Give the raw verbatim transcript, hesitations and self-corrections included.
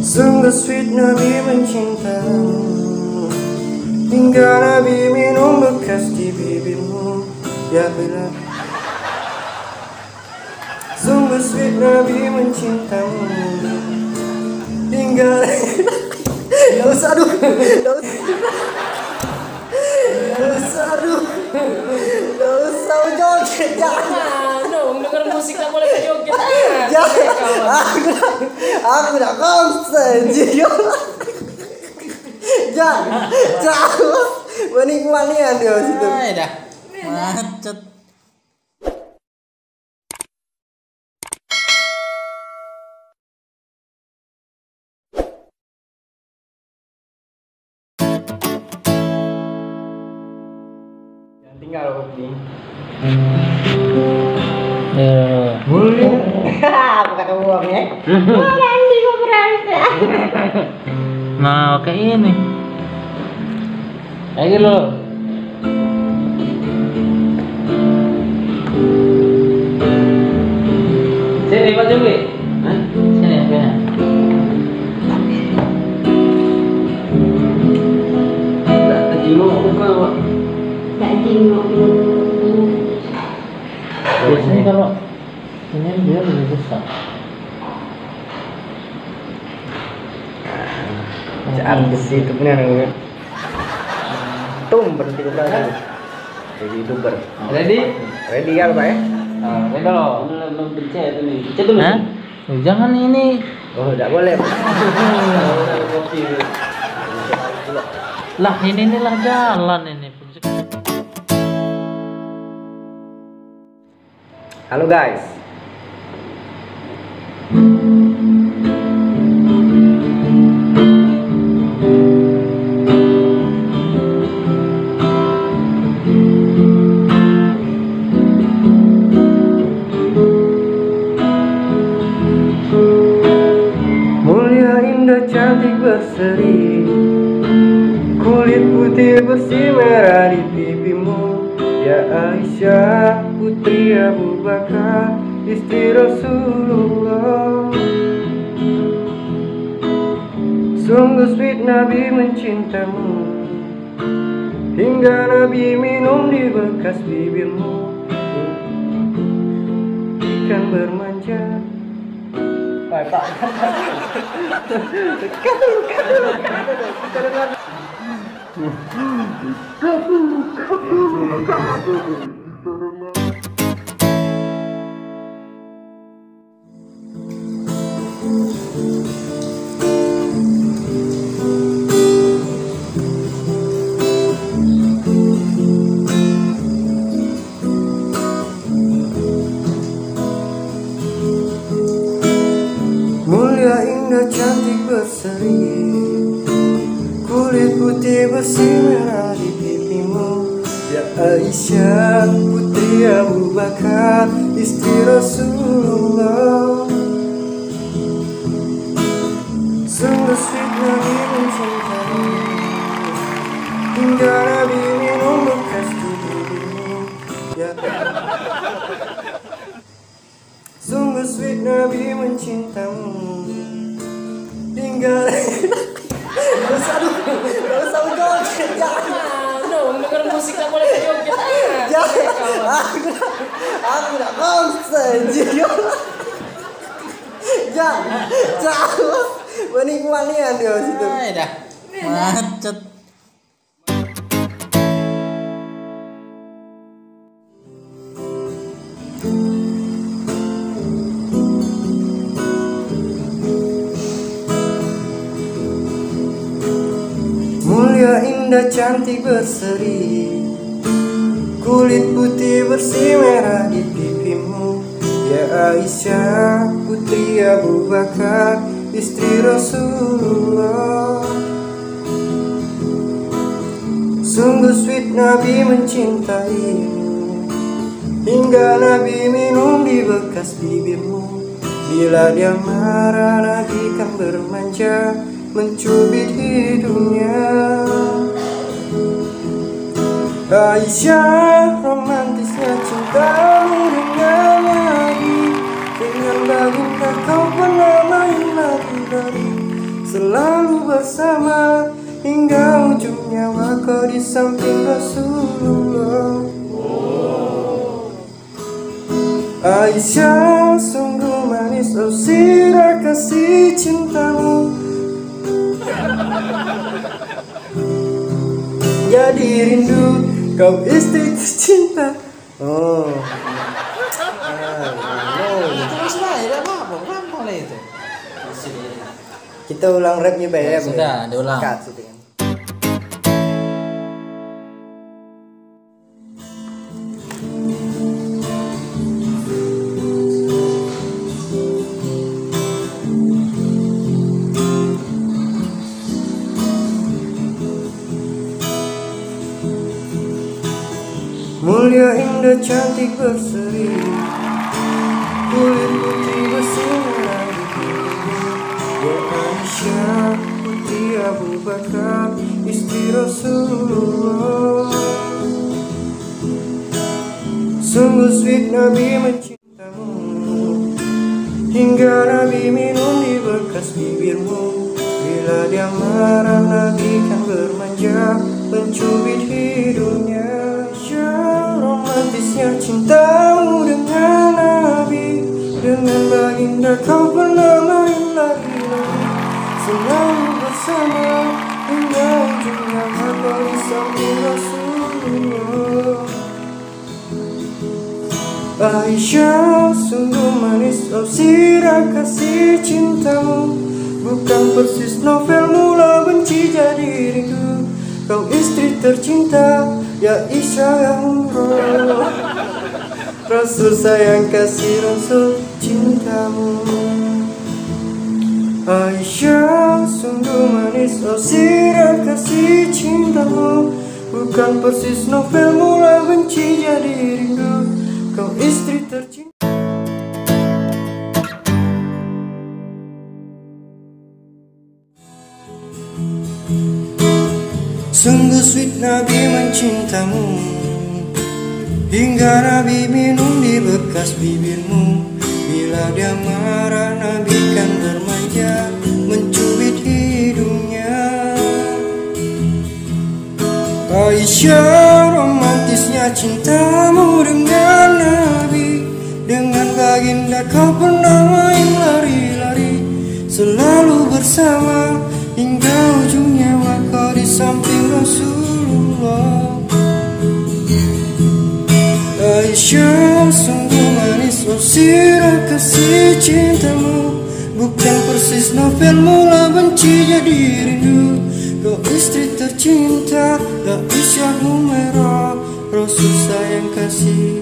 Sungguh sweet Nabi mencintamu, hingga Nabi minum bekas di bibirmu. Ya Allah. Sungguh sweet Nabi mencintamu, hingga Gak usah aduh Gak usah Gak usah aduh Gak usah joget. Jangan dong, denger musik gak boleh joget. Jangan. Aku Aku udah konsen. Jangan Jangan menikmatian dia situ. Dah macet. Tinggal kopi. Eh, Boleh. Aku kata uang ya. Berani kok berani. nah kayak ini. Kayak gitu loh. Sini Pak Jogi. Hah? Sini apanya? Tak terjenguk muka Pak. Gak jenguk. Biasanya kalau ini dia lebih besar. Artis itu benar kan? Tum berhenti kembali. Jadi youtuber. Ready? Ready kan Pak ya? Nah, ready loh. Belum pencet ini. Pencet dulu. Hah? Oh, jangan ini. Oh, tidak boleh. Lah ini inilah jalan ini. Halo guys. Mulia indah cantik berseri, kulit putih bersih merah di pipimu. Ya Aisyah putri Abu Bakar, istri Rasulullah. Sungguh sweet Nabi mencintamu, hingga Nabi minum di bekas bibirmu. Ikan bermanja. Pak, Pak. Dekat dulu, dekat dulu, dekat dulu. Kita dengar. Mulia indah cantik berseri, kulit putih bersih merah di pipimu. Ya Aisyah putri Abu Bakar, istri Rasulullah. Sungguh sweet Nabi mencintamu, hingga Nabi minum bekas di bibirmu. Ya Sungguh sweet Nabi mencintamu, hingga Gak usah aduh, gak usah joget. Jangan dong, denger musik gak boleh joget. Jangan. Aku Aku udah konsen. Jangan Jangan menikmatian dia situ. Dah macet. Mulia indah cantik berseri, kulit putih bersih merah di pipimu. Ya Aisyah putri Abu Bakar, istri Rasulullah. Sungguh sweet Nabi mencintaimu, hingga Nabi minum di bekas bibirmu. Bila dia marah Nabi kan bermanja, mencubit hidungnya. Aisyah, romantisnya cintamu dengan Nabi. Dengan baginda kau pernah main lari-lari. selalu bersama hingga ujung nyawa kau di samping Rasulullah. Aisyah, sungguh manis oh sirah kasih cintamu, jadi rindu kau istri tercinta. Oh, Terus lah, tidak apa-apa, gampang lah itu. kita ulang rapnya B M. Sudah, diulang. Cut, gitu kan. Mulia, indah, cantik, berseri, kulit putih bersinar. Ya Aisyah, putri Abu Bakar, istri Rasulullah. Sungguh sweet Nabi mencintamu, hingga Nabi minum di bekas bibirmu. Bila dia marah, Nabi kan bermanja, mencubit hidungnya. Romantisnya cintamu dengan Nabi, dengan baginda kau pernah main lari-lari, selalu bersama hingga ujung nyawa kau di samping Rasulullah. Aisyah, sungguh manis oh sirah kasih cintamu, bukan persis novel mula benci jadi rindu. Kau istri tercinta, ya Aisyah ya umroh, Rasul sayang kasih Rasul cintamu. Aisyah, sungguh manis oh sirah kasih cintamu, bukan persis novel mula benci jadi rindu. Kau istri tercinta. Sungguh sweet Nabi mencintamu, hingga Nabi minum di bekas bibirmu. Bila dia marah, Nabi kan bermanja, mencubit hidungnya. Aisyah, romantisnya cintamu dengan Nabi, dengan baginda kau pernah main lari-lari, selalu bersama hingga ujung nyawa kau di samping Rasulullah. Aisyah, sungguh manis oh sirah kasih cintamu, bukan persis novel mula benci jadi rindu. Kau istri tercinta, ya Aisyah Humairah, Rasul sayang kasih